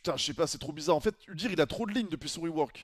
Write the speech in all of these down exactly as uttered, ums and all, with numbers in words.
Putain, je sais pas, c'est trop bizarre. En fait, Udyr, il a trop de lignes depuis son rework.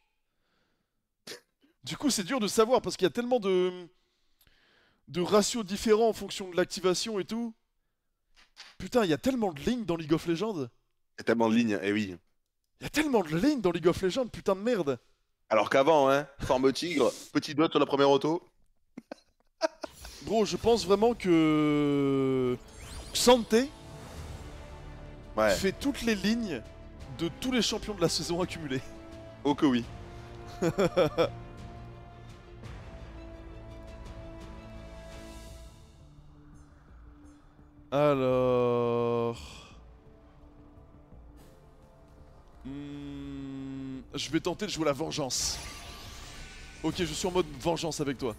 Du coup, c'est dur de savoir parce qu'il y a tellement de... de ratios différents en fonction de l'activation et tout. Putain, il y a tellement de lignes dans League of Legends. Il y a tellement de lignes, eh oui. Il y a tellement de lignes dans League of Legends, putain de merde. Alors qu'avant, hein, forme tigre, petit dot sur la première auto. Gros, je pense vraiment que... Xante Ouais, fait toutes les lignes de tous les champions de la saison accumulés. oh que oui. Alors... Hmm, je vais tenter de jouer la vengeance. Ok, je suis en mode vengeance avec toi.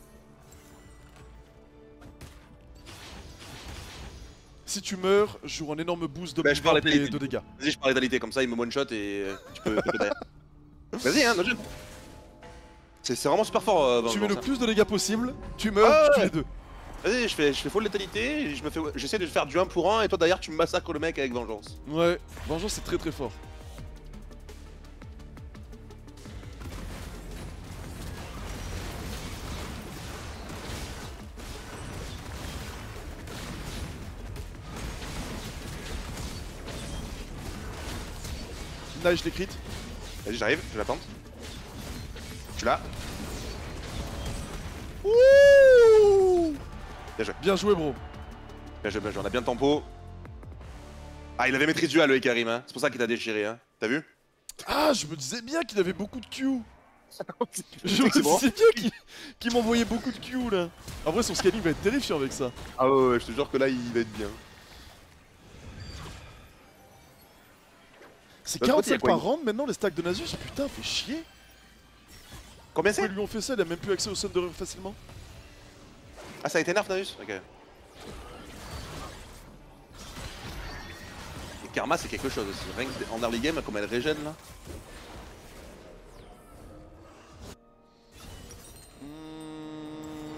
Si tu meurs, je joue un énorme boost de Bah, je parle mouvement et létalité. de dégâts. Vas-y, je parle létalité, comme ça il me one shot et euh, tu peux. tu peux derrière. Vas-y, hein, no jeu. C'est c'est vraiment super fort. Euh, Tu mets le Vengeance, hein. plus de dégâts possible, tu meurs, Ah, tu tues ouais. les deux. Vas-y, je fais, je fais full létalité, et je me fais, j'essaie de faire du un pour un et toi derrière tu me massacres le mec avec vengeance. Ouais, vengeance c'est très très fort. Nice, je l'ai crit. Vas-y, j'arrive, je l'attends. Tu l'as. Ouh, Bien joué. bien joué, bro. Bien joué, bien joué, on a bien le tempo. Ah, il avait maîtrise du halo, le Karim, hein. C'est pour ça qu'il t'a déchiré, hein. T'as vu? Ah, je me disais bien qu'il avait beaucoup de Q. Je sais me que c'est bon. disais bien qu'il qu'il m'envoyait beaucoup de Q là. En vrai, son scanning va être terrifiant avec ça. Ah ouais, ouais, je te jure que là il va être bien. C'est L'autre côté, il y a quarante-cinq quoi, par il- round maintenant les stacks de Nasus. Putain, fait chier. Combien Pourquoi c'est? ils lui ont fait ça? Il a même plus accès au Thunder facilement. Ah, ça a été nerf, Naus? Ok. Et Karma, c'est quelque chose aussi. Rien que en early game, comme elle régène là. Hmm.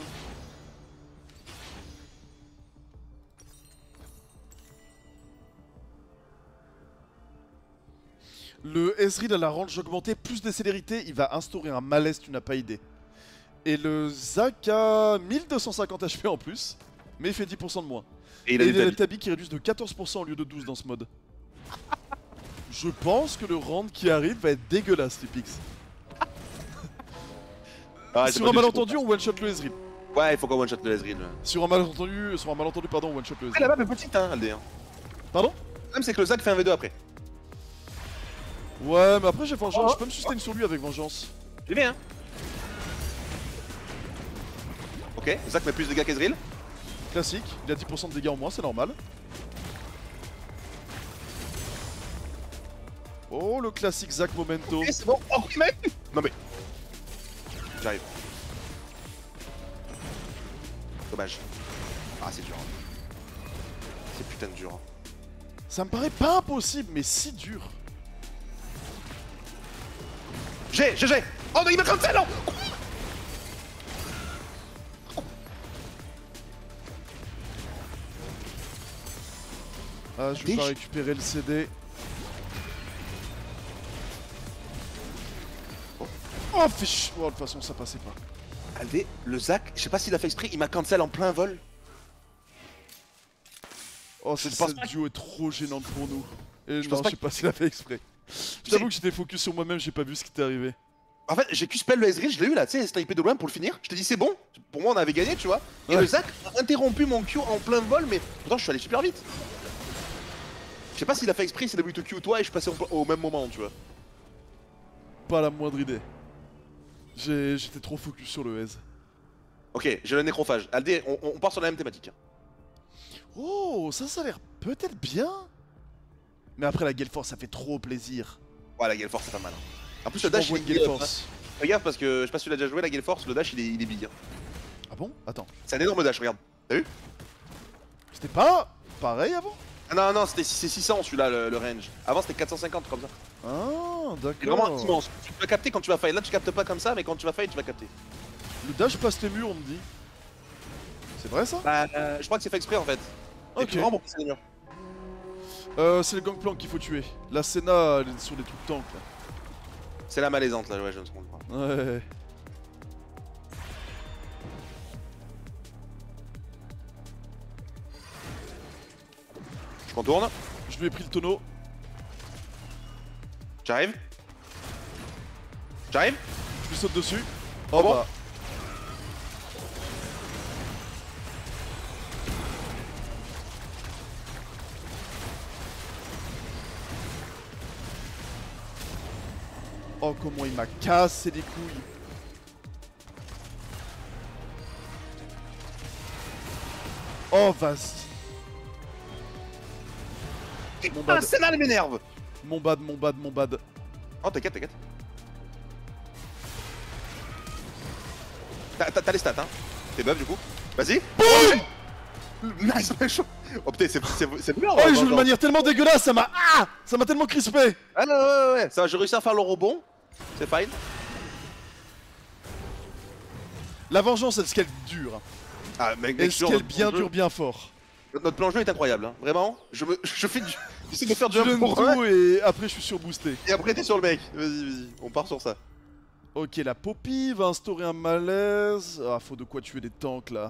Le Ezreal à la range augmentée, plus de célérité, il va instaurer un malaise, tu n'as pas idée. Et le Zac a mille deux cent cinquante H P en plus, mais il fait dix pour cent de moins. Et Et il a il des a des tabis. tabis qui réduisent de quatorze pour cent au lieu de douze dans ce mode. Je pense que le round qui arrive va être dégueulasse, Tipix. Ah, j'ai Sur pas un du malentendu, tout. on one shot le Ezreal. Ouais, il faut qu'on one shot le Ezreal. Sur un malentendu, sur un malentendu, pardon, on one shot le Ah, la Ezreal. map est petite, hein, Aldé. Hein. Pardon? Le problème, c'est que le Zac fait un V deux après. Ouais, mais après j'ai vengeance, Oh. je peux me sustain sur lui avec vengeance. J'ai bien, hein. Ok, le Zac met plus de dégâts qu'Ezreal. Classique, il a dix pour cent de dégâts en moins, c'est normal. Oh, le classique Zac Momento. Ok, c'est bon. Oh, oui, mec. Non, mais. J'arrive. Dommage. Ah, c'est dur. Hein. C'est putain de dur. Hein. Ça me paraît pas impossible, mais si dur. J'ai, j'ai, j'ai. Oh non, il m'a cancel, non. Ah, je vais Dich. pas récupérer le C D. Oh, fait ch... Oh, de toute façon, ça passait pas. Aldé, le Zac, je sais pas s'il a fait exprès, il m'a cancel en plein vol. Oh, Je cette pense cette pas duo est trop gênante pour nous. Et Je non, pense pas je sais pas s'il a fait exprès. Je t'avoue que j'étais focus sur moi-même, j'ai pas vu ce qui t'est arrivé. En fait, j'ai pu spell le Ezreal, je l'ai eu là, tu sais, snipé de loin pour le finir. Je t'ai dit c'est bon, pour moi on avait gagné, tu vois. Et Ouais. le Zac a interrompu mon Q en plein vol, mais pourtant je suis allé super vite. Je sais pas s'il a fait exprès, s'il a voulu te Q toi et je suis passé au, au même moment, tu vois. Pas la moindre idée. J'ai- J'étais trop focus sur le Ez. Ok, j'ai le nécrophage. Aldé, on, on part sur la même thématique. Oh, ça, ça a l'air peut-être bien. Mais après, la Gale Force, ça fait trop plaisir. Ouais, la Gale Force c'est pas mal. Hein. En plus Je le dash, m'envoie il une est Gale buff, Force. hein. Regarde parce que je sais pas si tu l'as déjà joué la Gale Force, le dash il est, il est big. Hein. Ah bon? Attends. C'est un énorme dash, regarde. T'as vu? C'était pas pareil avant? Ah non, non, c'était c'est six cents celui-là le, le range. Avant c'était quatre cent cinquante comme ça. Ah, C'est vraiment d'accord. immense. Tu vas capter quand tu vas fight. Là tu captes pas comme ça, mais quand tu vas fight, tu vas capter. Le dash passe les murs, on me dit. C'est vrai ça? Bah, euh, je crois que c'est fait exprès en fait. Et Ok. puis vraiment pour passer les murs. Euh, c'est le Gangplank qu'il faut tuer. La Senna, elle est sur des trucs tanks là. C'est la malaisante là, ouais, je me trompe pas. Ouais. Je contourne. Je lui ai pris le tonneau. J'arrive. J'arrive. Je lui saute dessus. Oh bon. Bah. Oh, comment il m'a cassé les couilles. Oh, vas-y. Mon Ah, bad. celle-là, elle m'énerve. Mon bad, mon bad, mon bad. Oh, t'inquiète, t'inquiète. T'as t'as les stats, hein. T'es buff du coup. Vas-y. Nice, méchant. Oh putain, c'est c'est bien. Oh, il joue de manière tellement dégueulasse, ça m'a. Ah, ça m'a tellement crispé. Ah non, ouais, ouais, ouais. Ça va, j'ai réussi à faire le rebond. C'est fine. La vengeance, elle scale dur. Ah, mec, Elle mec, sûr, scale notre bien plan dur, jeu- bien fort. Notre plan jeu est incroyable, hein. Vraiment. Je me, je fais du, j'essaie de faire du Je un donne pour tout un. et après je suis surboosté. Et après t'es sur le mec. Vas-y, vas-y. On part sur ça. Ok, la Poppy va instaurer un malaise. Ah, faut de quoi tuer des tanks là.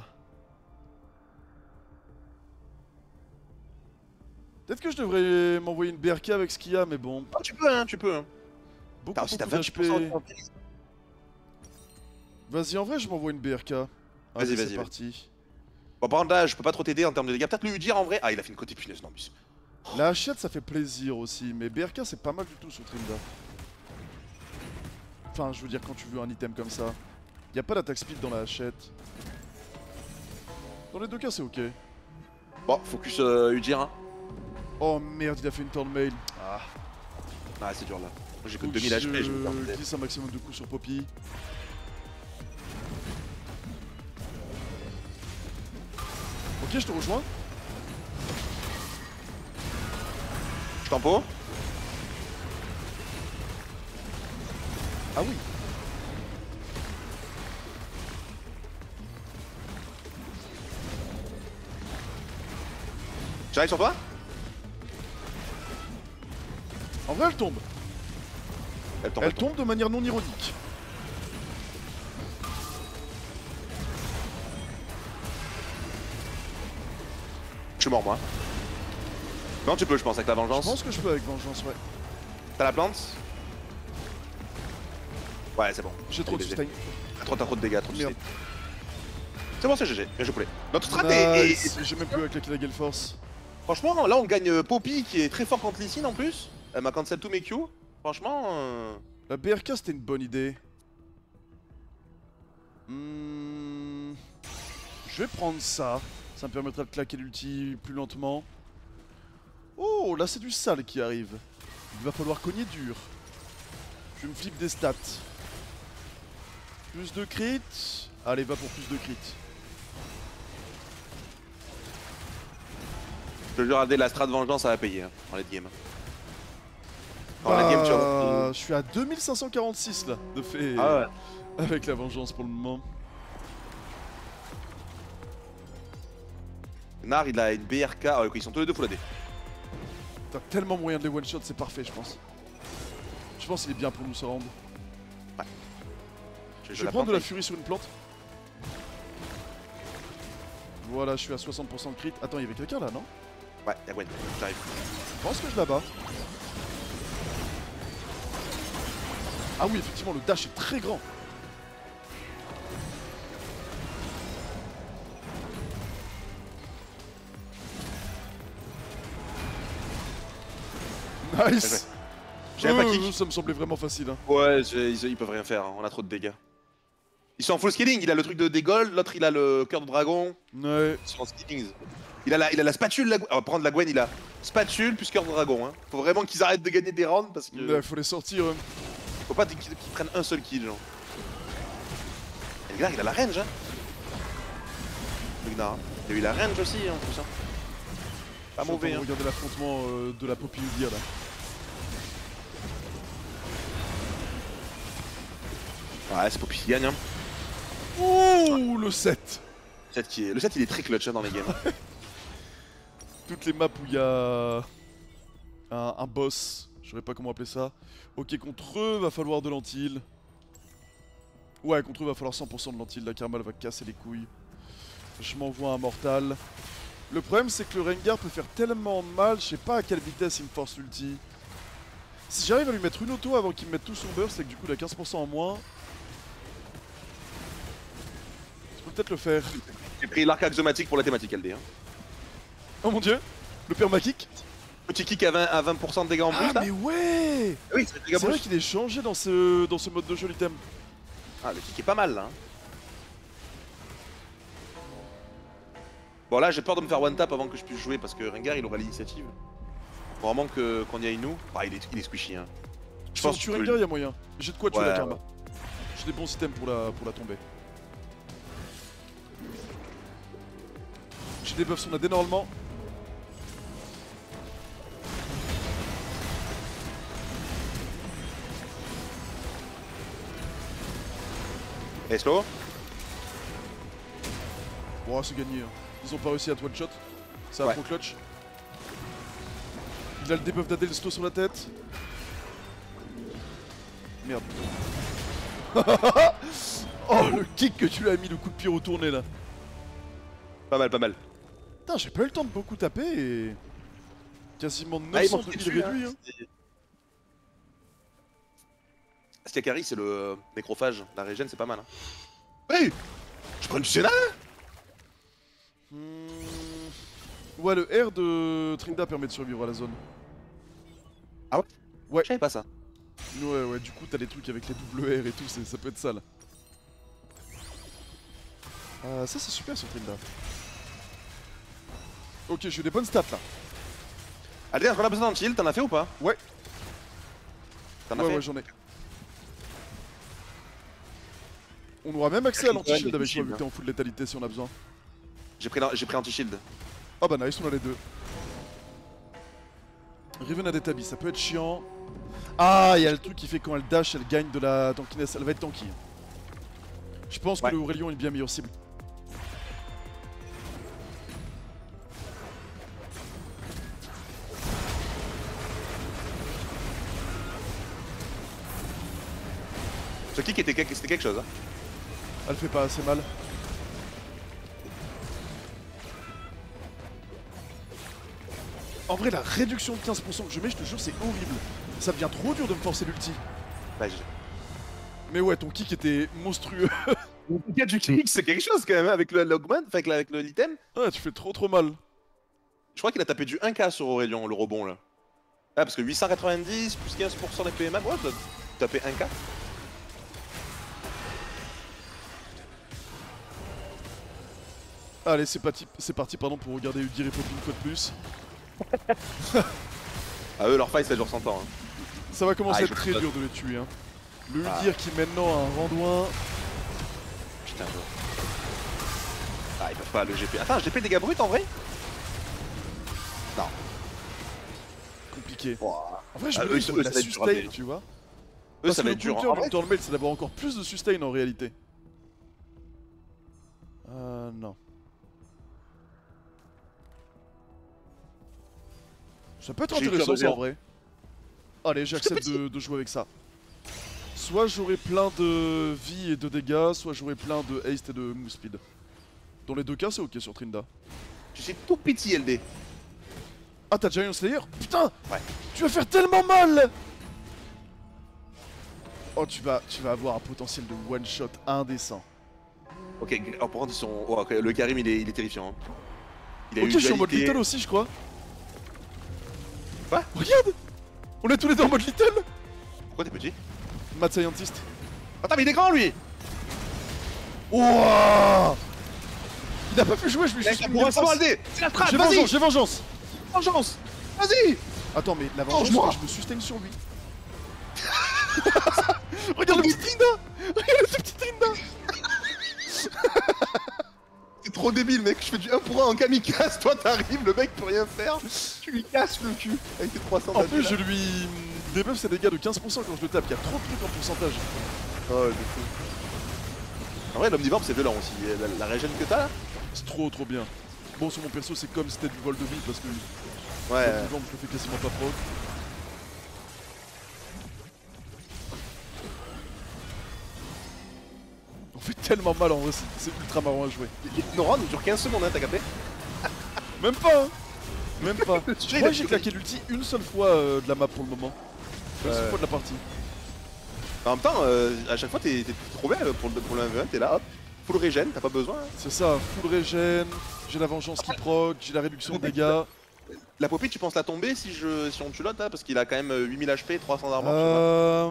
Peut-être que je devrais m'envoyer une B R K avec ce qu'il y a, mais bon. Oh, tu peux, hein, tu peux. Hein. Beaucoup, T'as aussi t'as beaucoup vingt pour cent d'H P. Vas-y, en vrai, je m'envoie une B R K. Allez, Vas-y, vas-y, c'est vas-y. parti. Bon, par contre, là, je peux pas trop t'aider en termes de dégâts. Peut-être lui dire en vrai. Ah, il a fait une côté punaise, non, mais. La hachette, ça fait plaisir aussi, mais B R K, c'est pas mal du tout sur Trinda. Enfin, je veux dire, quand tu veux un item comme ça. Y a pas d'attaque speed dans la hachette. Dans les deux cas, c'est ok. Bon, focus euh, Ujir, hein. Oh merde, il a fait une turn mail. Ah. Ah, c'est dur là. Moi j'ai que Faut que deux mille H P, je je me perds. glisse un maximum de coups sur Poppy. Ok, je te rejoins. Je tempo. Ah oui. J'arrive sur toi. En vrai, elle tombe. Elle tombe. Elle tombe de manière non ironique. Je suis mort moi. Non, tu peux, je pense, avec la Je vengeance. pense que je peux avec vengeance, ouais. T'as la plante. Ouais, c'est bon. J'ai trop de Allez, sustain. T'as trop, t'as trop de dégâts, trop de Merde. sustain. C'est bon, c'est G G. Bien joué poulet. Notre strat est- Nice. est- J'ai même plus avec la Gale Force. Franchement, là on gagne euh, Poppy qui est très fort contre Lee Sin en plus. Elle m'a cancel tous mes Q. Franchement. Euh... La B R K, c'était une bonne idée. Hmm... Je vais prendre ça. Ça me permettra de claquer l'ulti plus lentement. Oh, là c'est du sale qui arrive. Il va falloir cogner dur. Je me flippe des stats. Plus de crit. Allez, va pour plus de crit. Je te jure, regardez, la strat de vengeance, ça va payer hein, en late game. En late game, tu Bah, vois. je suis à deux mille cinq cent quarante-six là, de fait. Ah ouais. Avec la vengeance pour le moment. Nar, il a une B R K. Ah, ok, ils sont tous les deux full A D. T'as tellement moyen de les one-shot, c'est parfait, je pense. Je pense qu'il est bien pour nous se rendre. Je vais prendre de la furie sur une plante. Voilà, je suis à soixante pour cent de crit. Attends, il y avait quelqu'un là, non? Ouais, y'a Gwen, j'arrive. Je pense que je la bats. Ah oui, effectivement, le dash est très grand. Nice. J'avais pas Euh, kick. Ça me semblait vraiment facile. Hein. Ouais, ils, ils peuvent rien faire, hein, on a trop de dégâts. Ils sont en full scaling, il a le truc de dégol, l'autre il a le cœur de dragon. Ouais. Ils sont en scaling. Il a la, il a la spatule, la... on va prendre la Gwen, il a spatule plus cœur de dragon. Hein. Faut vraiment qu'ils arrêtent de gagner des rounds parce que. Ouais, faut les sortir. Hein. Faut pas qu'ils qu'ils prennent un seul kill, genre. Et le gars, il a la range, hein. Le gars, il a eu la range aussi, en plus. Hein. Pas Je suis en mauvais, train de hein. Regarder l'affrontement euh, de la Poppy Udyr là. Ouais, c'est Poppy qui gagne, hein. Ouh, le sept. Qui est... Le sept, il est très clutch hein, dans les games. Toutes les maps où il y a un, un boss. Je saurais pas comment appeler ça. Ok, contre eux, va falloir de lentilles. Ouais, contre eux, va falloir cent pour cent de lentilles. La Karma, elle va casser les couilles. Je m'envoie un mortal. Le problème, c'est que le Rengar peut faire tellement de mal. Je sais pas à quelle vitesse il me force l'ulti. Si j'arrive à lui mettre une auto avant qu'il me mette tout son burst, c'est que du coup, il a quinze pour cent en moins. Je peux peut-être le faire. J'ai pris l'arc axiomatique pour la thématique L D. Hein. Oh mon dieu, le permakick. Petit kick à vingt, à vingt pour cent de dégâts en plus Ah là. mais ouais. Oui, c'est C'est vrai qu'il est changé dans ce, dans ce mode de jeu l'item. Ah, le kick est pas mal là. Hein. Bon là j'ai peur de me faire one tap avant que je puisse jouer parce que Rengar il aura l'initiative. Faut vraiment que qu'on y aille nous. Ah il est, il est squishy hein. Je pense que tu Rengar, il y a moyen. J'ai de quoi tuer ouais, la Karma. Ouais. J'ai des bons items pour la, pour la tomber. J'ai des buffs son A D normalement. Et slow. Bon, c'est gagné. Hein. Ils ont pas réussi à te one shot. C'est un Ouais. pro clutch. Il a le debuff d'Adel slow sur la tête. Merde. Oh, le kick que tu lui as mis, le coup de pied retourné là. Pas mal, pas mal. Putain, j'ai pas eu le temps de beaucoup taper et. Quasiment Ah, ils neuf cents m'ont de fait heal dessus, réduit. hein. Hein. Skakari c'est le nécrophage. La régène c'est pas mal. Hein. Oui. Je prends du Senna. Hmm. Ouais, le R de Trinda permet de survivre à la zone. Ah ouais. Ouais. Je savais pas ça. Ouais, ouais, du coup, t'as des trucs avec les double R et tout, ça peut être sale. Euh, ça, c'est super sur Trinda. Ok, j'ai eu des bonnes stats là. Allez, on a besoin d'un shield, t'en as fait ou pas? Ouais. T'en as Ouais, fait ouais, j'en ai. On aura même accès à l'anti-shield avec toi, vu que t'es en full létalité si on a besoin. J'ai pris, j'ai pris anti-shield. Ah bah nice, on a les deux. Riven a des tabis, ça peut être chiant. Ah, il y a le truc qui fait quand elle dash, elle gagne de la tankiness, elle va être tanky. Je pense ouais. que le Aurelion est bien meilleure cible. Ce kick était quelque, c'était quelque chose. Hein. Elle fait pas assez mal. En vrai, la réduction de quinze pour cent que je mets, je te jure, c'est horrible. Ça devient trop dur de me forcer l'ulti. Bah, je... Mais ouais, ton kick était monstrueux. Le kick du kick, c'est quelque chose quand même, hein, avec le logman, enfin avec, avec l'item. Ouais, tu fais trop trop mal. Je crois qu'il a tapé du un K sur Aurelion, le rebond là. Ah, parce que huit cent quatre-vingt-dix plus quinze pour cent d'P M A, ouais, t'as tapé un K. Allez, c'est parti, c'est parti pardon, pour regarder Udyr et Poppy une fois de plus. Ah, eux, leur fight ça dure cent ans. Hein. Ça va commencer ah, à être très dur de les tuer. Hein. Le Udyr ah. qui maintenant a un randouin. Putain, je... Ah, ils peuvent pas le G P. Attends, G P dégâts bruts en vrai? Non. Compliqué. Wow. En vrai, je ah, me dis eux, la sustain, tu vois. Eux, Parce ça que va le être dur. counter En dans le mail, c'est d'avoir encore plus de sustain en réalité. Euh, non. Ça peut être intéressant ça en vrai. Allez, j'accepte de, de jouer avec ça. Soit j'aurai plein de vie et de dégâts, soit j'aurai plein de haste et de move speed. Dans les deux cas, c'est ok sur Trinda. Je suis tout petit L D. Ah, t'as Giant Slayer? Putain! Ouais. Tu vas faire tellement mal! Oh, tu vas, tu vas avoir un potentiel de one shot indécent. Ok, oh, par contre, ils sont... oh, okay. Le Karim, il est, il est terrifiant. Hein. Il a ok, eu je suis en mode Little aussi, je crois. Quoi? Regarde! On est tous les deux en mode Little! Pourquoi t'es petit? Mad Scientist. Attends, mais il est grand lui! Wouah! Il a pas pu jouer, je lui suis mis une force. C'est la trap, j'ai vas-y! vengeance, j'ai vengeance! Vengeance! Vas-y! Attends, mais la vengeance, moi je me sustain sur lui. Regarde le petit Trinda! Regarde le petit Trinda! C'est trop débile, mec, je fais du un pour un en kamikaze, toi t'arrives, le mec peut rien faire, tu lui casses le cul avec tes trois cents. En plus, je lui débuff ses dégâts de quinze pour cent quand je le tape, il y a trop de trucs en pourcentage. Oh, de fou. En vrai, l'Omnivorp c'est violent aussi, la, la régène que t'as là. C'est trop trop bien. Bon, sur mon perso, c'est comme si c'était du vol de vie parce que Ouais. Le vivant, je le fais quasiment pas proc. On fait tellement mal en vrai, c'est ultra marrant à jouer. Nora ne dure quinze secondes, hein, t'as capté? Même pas, hein. Même pas. Le Je jeu, crois il que j'ai a- claqué l'ulti une seule fois euh, de la map pour le moment. Une seule Ouais. fois de la partie. En même temps, euh, à chaque fois, t'es t'es trop bien euh, pour le, pour le un v un, t'es là, hop, full régène, t'as pas besoin. hein. C'est ça, full régène, j'ai la vengeance qui proc, j'ai la réduction de dégâts. La Poppy, tu penses la tomber si, je, si on tue l'autre, hein, parce qu'il a quand même euh, huit mille H P, trois cents d'armure, je sais pas. Euh...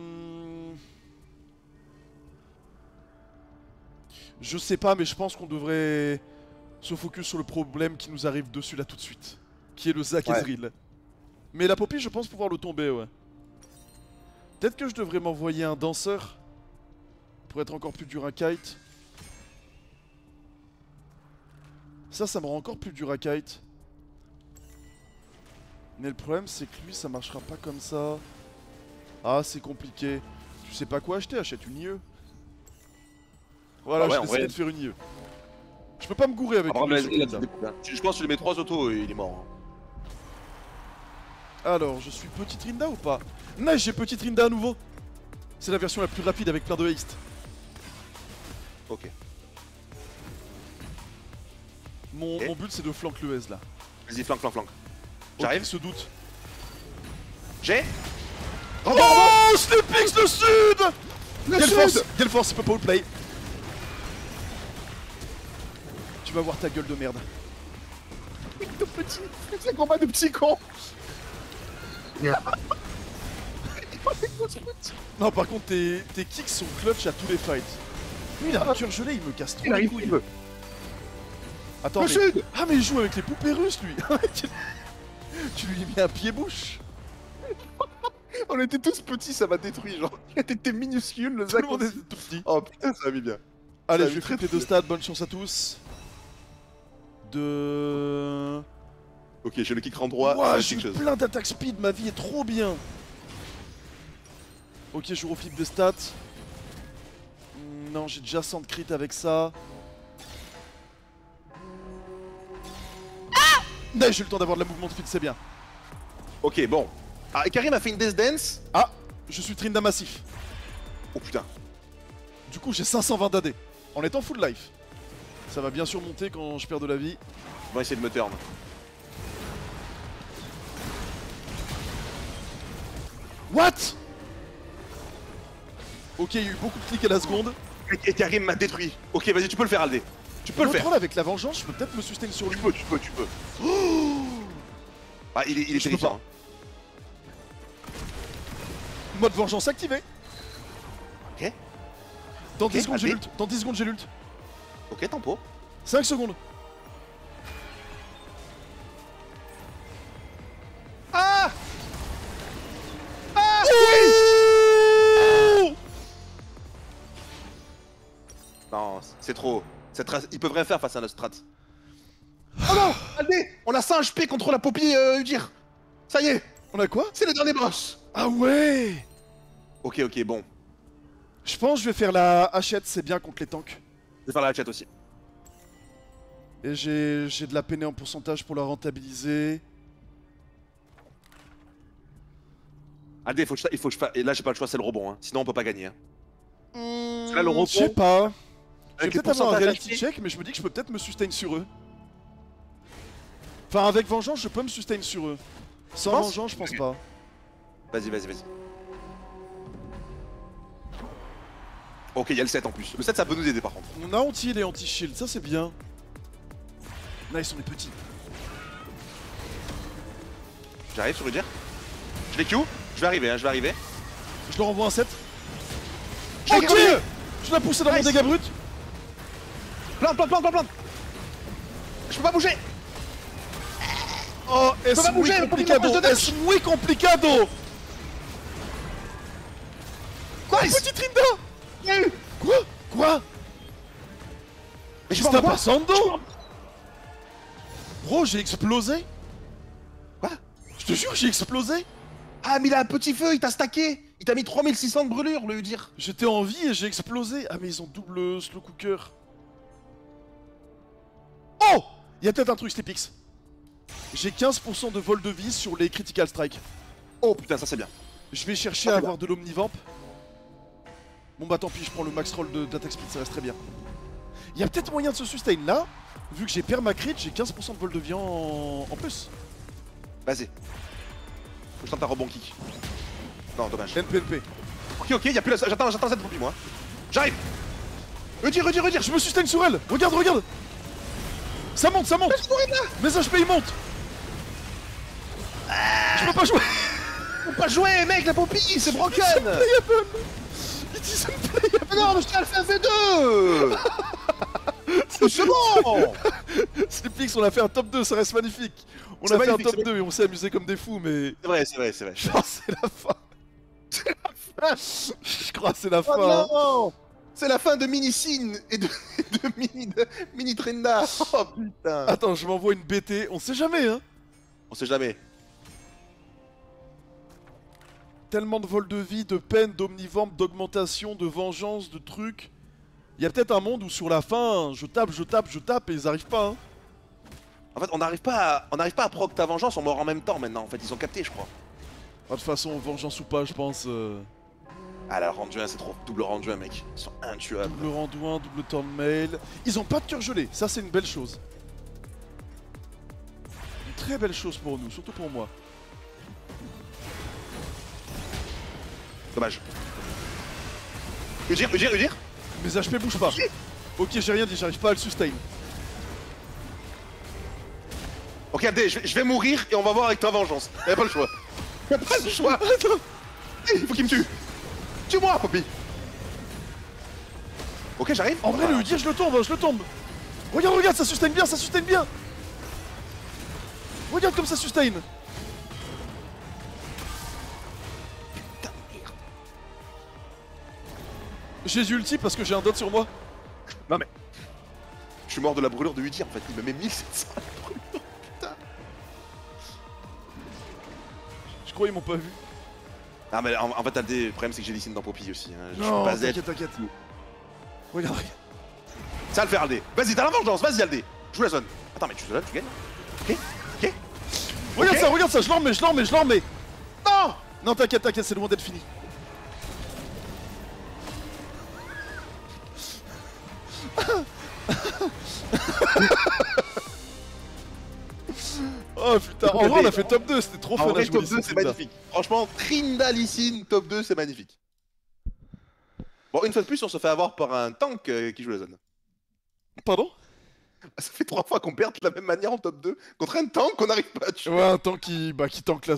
Je sais pas, mais je pense qu'on devrait se focus sur le problème qui nous arrive dessus là tout de suite. Qui est le Zac Ouais. Ezreal. Mais la Poppy, je pense pouvoir le tomber, ouais. Peut-être que je devrais m'envoyer un danseur pour être encore plus dur à kite. Ça, ça me rend encore plus dur à kite. Mais le problème, c'est que lui, ça marchera pas comme ça. Ah, c'est compliqué. Tu sais pas quoi acheter, achète une I E. Voilà, Ah ouais, j'ai en décidé vrai. de faire une I E. Je peux pas me gourer avec Ah, par une contre, I E là, sur là, Trinda. tu- tu- je pense que tu lui mets trois autos et il est mort. hein. Alors, je suis petit Trinda ou pas? Nice, j'ai petit Trinda à nouveau. C'est la version la plus rapide avec plein de haste. Ok. Mon, Ok. mon but, c'est de flank le S là. Vas-y, flanque, flanque, flanque. Ok, J'arrive. il se doute. J'ai Oh, Snapix le sud. Le Quelle sud force, quelle force, il peut pas le play. Tu vas voir ta gueule de merde. Tout petit, c'est un combat de petits cons. Non, par contre, tes, tes kicks sont clutch à tous les fights. Lui, il a un cœur gelé, il me casse trop Il les arrive, couilles. il veut. Attends, Le mais... sud. Ah, mais il joue avec les poupées russes, lui. tu... tu lui mets un pied-bouche. On était tous petits, ça m'a détruit, genre. T'étais minuscule, le Tout Zac le monde aussi. est tout petit. Oh putain, ça a mis bien. Allez, Ça a je mis vais très, flipper très deux stats, bonne chance à tous. De... Ok, j'ai le kick en droit, Ouah, ça j'ai quelque chose. plein d'attaques speed, ma vie est trop bien. Ok, je reflip des stats. Hmm, Non, j'ai déjà cent de crit avec ça. Ah Non, j'ai eu le temps d'avoir de la mouvement speed, c'est bien. Ok, bon. Ah, Karim a fait une Death Dance. Ah, je suis Trinda massif. Oh putain. Du coup, j'ai cinq cent vingt d'A D. En étant full life. Ça va bien sûr monter quand je perds de la vie. On va essayer de me turn. What? Ok, il y a eu beaucoup de clics à la seconde. Et Karim m'a détruit. Ok, vas-y, tu peux le faire, Aldé. Tu peux le faire. Contrôle avec la vengeance, je peux peut-être me sustain sur lui. Tu peux, tu peux, tu peux. Ah, il est, il est Je peux terrifiant. Mode vengeance activé. Ok. Dans Ok, dix secondes, j'ai allez. l'ult. Dans dix secondes, j'ai l'ult. Ok, tempo. cinq secondes. Ah Ah Oh Non, c'est trop. Cette race- Ils peuvent rien faire face à notre strat. Oh non Aldé, on a cinq H P contre la Poppy euh, Udyr. Ça y est, On a quoi? c'est le dernier boss. Ah ouais. Ok, ok, bon. Je pense que je vais faire la hachette, c'est bien contre les tanks. Je vais faire la chat aussi. Et j'ai j'ai de la peine en pourcentage pour la rentabiliser. Aldé, il faut que je, il faut que je fasse. Et là, j'ai pas le choix, c'est le rebond. Hein. Sinon, on peut pas gagner. Hein. Hmm, là, le rebond, je sais pas. Je vais avec les peut-être avoir un pourcentages reality H P. check, mais je me dis que je peux peut-être me sustain sur eux. Enfin, avec vengeance, je peux me sustain sur eux. Sans penses vengeance, je pense pas. Vas-y, vas-y, vas-y. Ok, il y a le sept en plus. Le sept, ça peut nous aider par contre. On a anti-heal et anti-shield, ça c'est bien. Nice, on est petits. J'arrive sur Udyr. Je l'ai Q. Je vais arriver, hein, je vais arriver. Je leur envoie un set. Je l'ai Ok. gardé. Je l'ai poussé dans Nice. mon dégât brut. Plante, plante, plante, plante, plante. Je peux pas bouger. Oh, es pas bouger, muy le complicado, Pokémon de es muy complicado. Quoi Petit Trinda. Mais Quoi? Quoi? je Qu'est-ce sais qui pas está pourquoi. passando? Bro, j'ai explosé. Quoi? Je te jure, j'ai explosé. Ah, mais il a un petit feu, il t'a stacké. Il t'a mis trois mille six cents de brûlure, le Udyr. J'étais en vie et j'ai explosé. Ah, mais ils ont double slow cooker. Oh! Il y a peut-être un truc, Slipix. J'ai quinze pour cent de vol de vie sur les critical strike. Oh putain, ça c'est bien. Je vais chercher Ah, à c'est avoir de l'omnivamp. Bon bah tant pis, je prends le max roll de- d'attaque speed, ça reste très bien. Il y a peut-être moyen de se sustain là. Vu que j'ai permacrit, j'ai quinze pour cent de vol de vie en, en plus. Vas-y. Faut que je tente un rebond kick. Non, dommage. N P N P. Ok, ok, y'a plus la... J'attends, j'attends cette popie, moi. J'arrive. Redire, redire, redire. Je me sustain sur elle. Regarde, regarde. Ça monte, ça monte. Mes H P ils montent. Je peux pas jouer. Faut pas jouer, mec, la popie, c'est broken. Playable. It is unplayable. Mais non, mais je t'ai fait un V deux. C'est bon. Slipix, on a fait un top deux, ça reste magnifique. On C'est a fait un magnifique, top c'est deux et on s'est amusé comme des fous, mais. C'est vrai, c'est vrai, c'est vrai. Je crois que c'est la fin. Je crois que c'est la fin. Oh hein. non. C'est la fin de Mini-Sin et de, de Mini, de Mini Trenda. Oh putain. Attends, je m'envoie une B T, on sait jamais, hein. On sait jamais. Tellement de vol de vie, de peine, d'omnivamp, d'augmentation, de vengeance, de trucs. Il y a peut-être un monde où sur la fin, je tape, je tape, je tape et ils arrivent pas, hein. En fait, on n'arrive pas à... on n'arrive pas à proc ta vengeance, on meurt en même temps maintenant. En fait, ils ont capté, je crois. Ah, de toute façon, vengeance ou pas, je pense. Euh... Ah là, rendu un, c'est trop. Double rendu un, mec. Ils sont intuables. Double rendu un, double turn mail. Ils ont pas de cœur gelé, ça c'est une belle chose. Une très belle chose pour nous, surtout pour moi. Dommage. Udir, Udir, Udir. Mes H P bougent pas. Ok, j'ai rien dit, j'arrive pas à le sustain. Ok, Aldé, je vais, je vais mourir et on va voir avec ta vengeance. Y'a pas le choix. Y'a pas le choix. Attends. Il faut qu'il me tue. Tue-moi, Poppy. Ok, j'arrive. En vrai, le Udir, je le tombe, je le tombe. Regarde, regarde, ça sustain bien, ça sustain bien. Regarde comme ça sustain. J'ai ulti parce que j'ai un dot sur moi. Non mais... Je suis mort de la brûlure de Udir en fait, il me met mille sept cents à la brûlure, putain. Je crois qu'ils m'ont pas vu. Ah mais en, en fait Aldé, le problème c'est que j'ai des signes dans Poppy aussi, hein. Je Non, suis pas Z. t'inquiète, t'inquiète. Regarde, regarde. Ça va le faire Aldé. Vas-y, t'as la vengeance, vas-y Aldé. Joue la zone. Attends mais tu te donnes, tu gagnes. Ok, ok. Regarde Ok. ça, regarde ça, je l'en remets, je l'en remets, je l'en remets. Non. Non, t'inquiète, t'inquiète, c'est le moment d'être fini. Oh putain, en vrai on a fait top deux, c'était trop En fun à vrai, jouer top deux ici, c'est Trinda. magnifique. Franchement, Trinda Lysine, top deux c'est magnifique. Bon, une fois de plus, on se fait avoir par un tank euh, qui joue la zone. Pardon? Ça fait trois fois qu'on perd de la même manière en top deux contre un tank qu'on n'arrive pas à tuer. Ouais, un tank qui, bah, qui tank la